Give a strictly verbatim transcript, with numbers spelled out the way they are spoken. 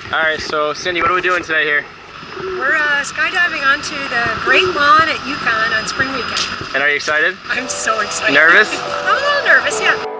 All right, so Cindy, what are we doing today here? We're uh, skydiving onto the Great Lawn at UConn on spring weekend. And are you excited? I'm so excited. Nervous? I'm a little nervous, yeah.